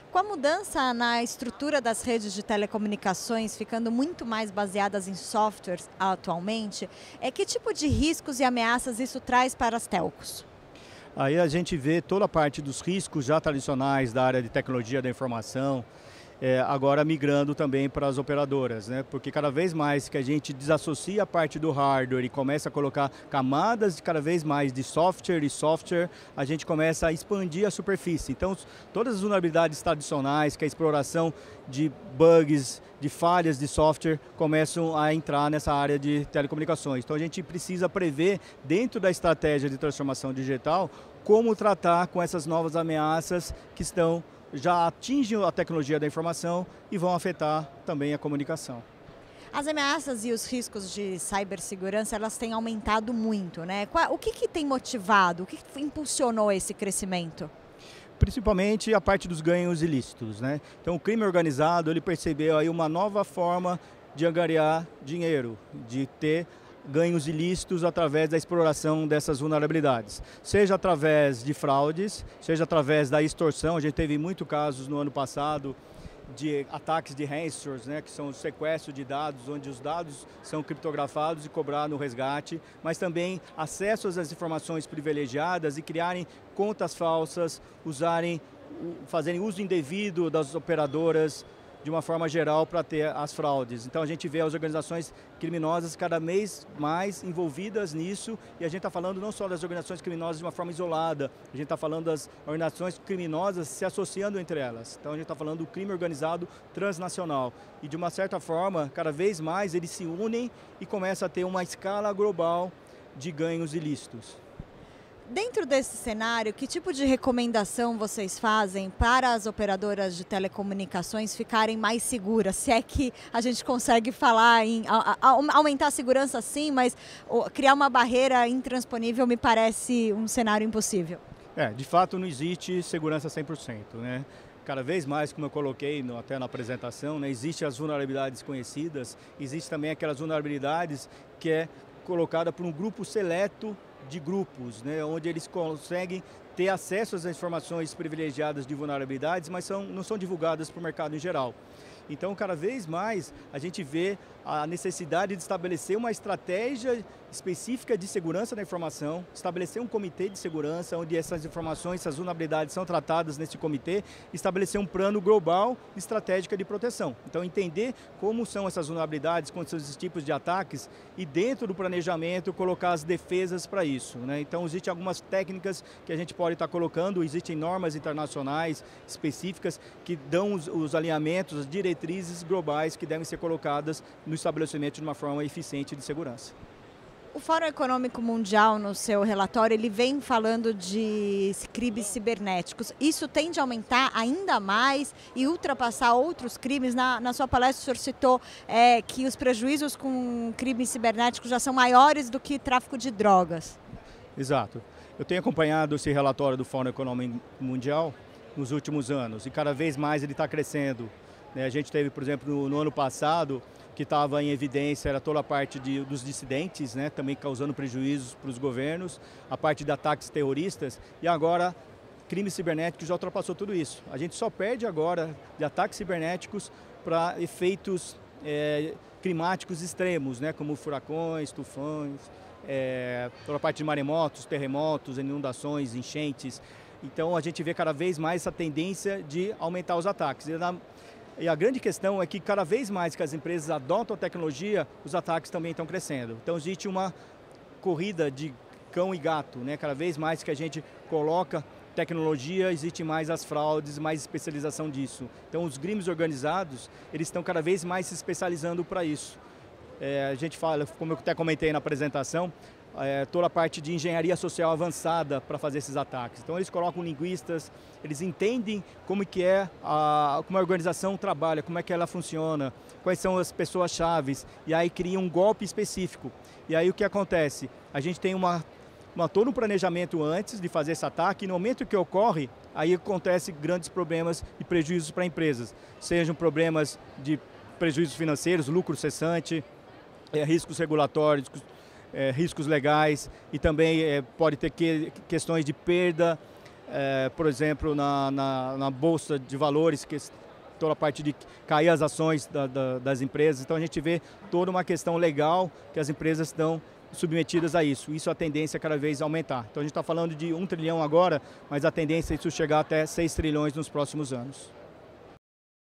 Com a mudança na estrutura das redes de telecomunicações, ficando muito mais baseadas em softwares atualmente, que tipo de riscos e ameaças isso traz para as telcos? Aí a gente vê toda a parte dos riscos já tradicionais da área de tecnologia da informação, agora migrando também para as operadoras, né? Porque cada vez mais que a gente desassocia a parte do hardware e começa a colocar camadas de cada vez mais de software, a gente começa a expandir a superfície. Então, todas as vulnerabilidades tradicionais, que é a exploração de bugs, de falhas de software, começam a entrar nessa área de telecomunicações. Então, a gente precisa prever, dentro da estratégia de transformação digital, como tratar com essas novas ameaças que já atingem a tecnologia da informação e vão afetar também a comunicação. As ameaças e os riscos de cibersegurança, elas têm aumentado muito, né? O que tem motivado, o que impulsionou esse crescimento? Principalmente a parte dos ganhos ilícitos, né? Então o crime organizado, ele percebeu aí uma nova forma de angariar dinheiro, de ter ganhos ilícitos através da exploração dessas vulnerabilidades. Seja através de fraudes, seja através da extorsão. A gente teve muitos casos no ano passado de ataques de ransomware, né, que são o sequestro de dados, onde os dados são criptografados e cobrados no resgate, mas também acesso às informações privilegiadas e criarem contas falsas, fazerem uso indevido das operadoras, de uma forma geral, para ter as fraudes. Então a gente vê as organizações criminosas cada vez mais envolvidas nisso, e a gente está falando não só das organizações criminosas de uma forma isolada, a gente está falando das organizações criminosas se associando entre elas. Então a gente está falando do crime organizado transnacional. E de uma certa forma, cada vez mais eles se unem e começam a ter uma escala global de ganhos ilícitos. Dentro desse cenário, que tipo de recomendação vocês fazem para as operadoras de telecomunicações ficarem mais seguras? Se é que a gente consegue falar em aumentar a segurança sim, mas criar uma barreira intransponível me parece um cenário impossível. De fato não existe segurança 100%, né? Cada vez mais, como eu coloquei até na apresentação, né, existem as vulnerabilidades conhecidas, existem também aquelas vulnerabilidades que é colocada por um grupo seleto de grupos, né, onde eles conseguem ter acesso às informações privilegiadas de vulnerabilidades, mas não são divulgadas para o mercado em geral. Então, cada vez mais, a gente vê a necessidade de estabelecer uma estratégia específica de segurança da informação, estabelecer um comitê de segurança, onde essas informações, essas vulnerabilidades são tratadas nesse comitê, estabelecer um plano global estratégico de proteção. Então, entender como são essas vulnerabilidades, quais são esses tipos de ataques, e dentro do planejamento, colocar as defesas para isso, né? Então, existem algumas técnicas que a gente pode estar colocando, existem normas internacionais específicas que dão os alinhamentos, as diretrizes globais que devem ser colocadas no estabelecimento de uma forma eficiente de segurança. O Fórum Econômico Mundial, no seu relatório, ele vem falando de crimes cibernéticos. Isso tende a aumentar ainda mais e ultrapassar outros crimes? Na sua palestra, o senhor citou que os prejuízos com crimes cibernéticos já são maiores do que tráfico de drogas. Exato. Eu tenho acompanhado esse relatório do Fórum Econômico Mundial nos últimos anos e cada vez mais ele está crescendo. A gente teve, por exemplo, no ano passado, que estava em evidência era toda a parte dos dissidentes, né, também causando prejuízos para os governos, a parte de ataques terroristas, e agora crimes cibernéticos já ultrapassou tudo isso. A gente só perde agora de ataques cibernéticos para efeitos climáticos extremos, né, como furacões, tufões, toda a parte de maremotos, terremotos, inundações, enchentes. Então a gente vê cada vez mais essa tendência de aumentar os ataques. E a grande questão é que cada vez mais que as empresas adotam a tecnologia, os ataques também estão crescendo. Então existe uma corrida de cão e gato, né? Cada vez mais que a gente coloca tecnologia, existe mais as fraudes, mais especialização disso. Então os crimes organizados, eles estão cada vez mais se especializando para isso. A gente fala, como eu até comentei na apresentação, toda a parte de engenharia social avançada para fazer esses ataques. Então eles colocam linguistas, eles entendem como a organização trabalha, como é que ela funciona, quais são as pessoas-chave, e aí criam um golpe específico. E aí o que acontece? A gente tem todo um planejamento antes de fazer esse ataque, e no momento que ocorre, aí acontece grandes problemas e prejuízos para empresas. Sejam problemas de prejuízos financeiros, lucro cessante, riscos regulatórios, riscos legais, e também pode ter questões de perda por exemplo, na Bolsa de Valores, que toda a parte de cair as ações das empresas. Então a gente vê toda uma questão legal que as empresas estão submetidas a isso. Isso a tendência é cada vez aumentar. Então a gente está falando de 1 trilhão agora, mas a tendência é isso chegar até 6 trilhões nos próximos anos.